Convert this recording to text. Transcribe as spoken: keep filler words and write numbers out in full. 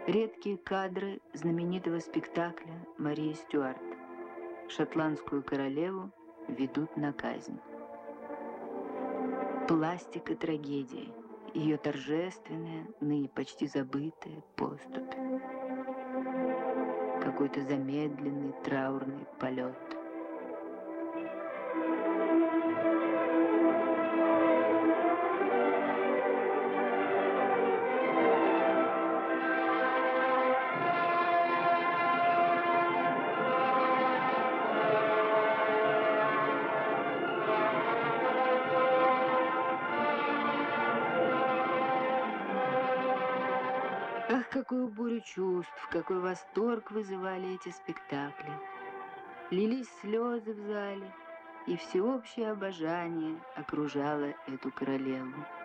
Редкие кадры знаменитого спектакля Марии Стюарт. Шотландскую королеву ведут на казнь. Пластика трагедии, ее торжественная, ныне почти забытая поступь. Какой-то замедленный траурный полет. Ах, какую бурю чувств, какой восторг вызывали эти спектакли. Лились слезы в зале, и всеобщее обожание окружало эту королеву.